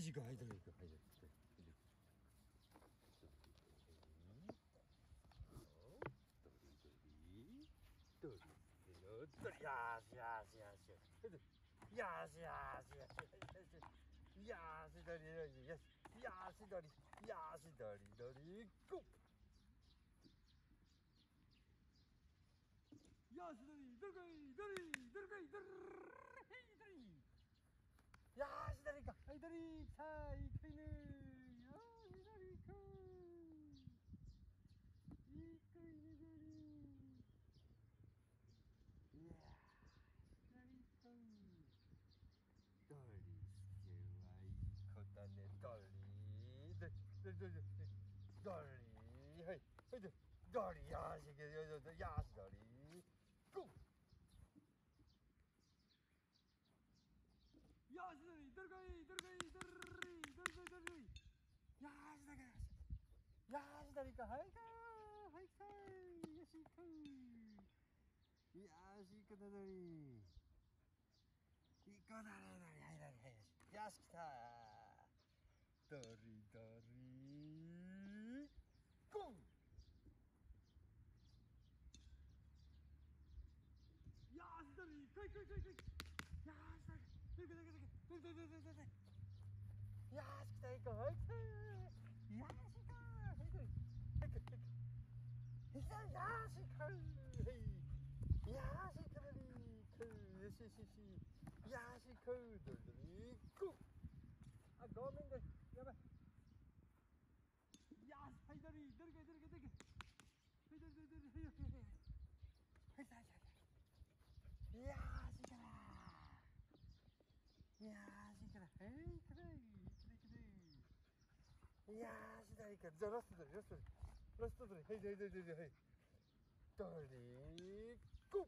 石が入ってる、入ってる、入ってる。ドリ、ドリ、よしよしよし。よしよしよしよし。よしドリドリ、よし。よしドリ、よしドリドリ、ゴー。よしドリ、ドリかい、ドリ、ドリかい、ドリ、ヘイドリ。よしドリか、はいドリ、さあいかいね。よしドリかい。いいかいねドリ。いやー、ドリかい。ドリスケはいい子だね、ドリ。ドリ、ドリ、ドリ、ドリ、はい、はい、ドリ、よし、よし、よし、ドリ、ゴー。よし、ドリ、ドリかい、ドリかい、ドリ、ドリ、ドリ、ドリ。よし、ドリか、よし、ドリか、はいかー、はいかー、よし、いかー。よし、いい子だ、ドリ。いい子だね、ドリ、はい、ドリ、はい、よし。よし、来たー。ドリドリゴー。よしドリ、来い来い来い来い。よしドリ、ドリドリドリドリドリドリドリドリ。よし来た、行こう、はい来た。よし行こう、はい来い、はい来い、はい来た、よし行こう、はいよし行こう、よしよしよし、よし行こう、ドリドリゴー。あ、ごめんね、やばい。よし、はいドリ、ドリかい、ドリかい、ドリかい、はいドリドリドリ、はいはいはいはい、はいはいはい、よーし、いいかなー。いやーし、いいかな。はい、いいかなー。いいかな、いいかなー。いやーし、だいいか。じゃあ、ラストドリ、ラストドリ。ラストドリ。はい、はい、はい、はい、はい。ドリー、ゴー。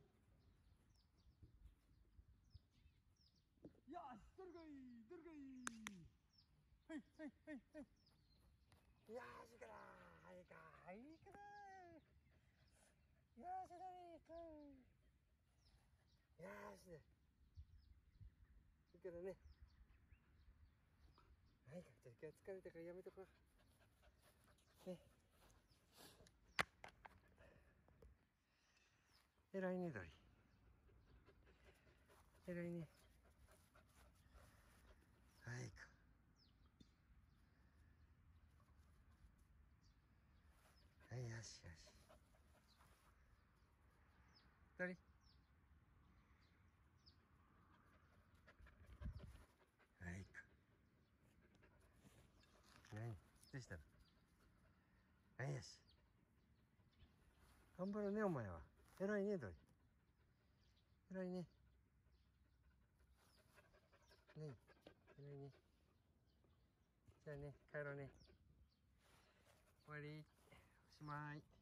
よし、ドリかい、ドリかい。はい、はい、はい、はい。よーし、いいかなー。いいかー。いいかなー。よーし、ドリー、ゴー。よーし、いいからね。はい、じゃあ、今日は疲れたからやめとこう。ね。偉いね、ドリ。偉いね。はいか。はい、よしよし。ドリ。はいか。何どうしたの。はい、よし。頑張るね、お前は。偉いね、ドリ。偉いね。ねえ、偉いね。じゃあね、帰ろうね。終わり。おしまい。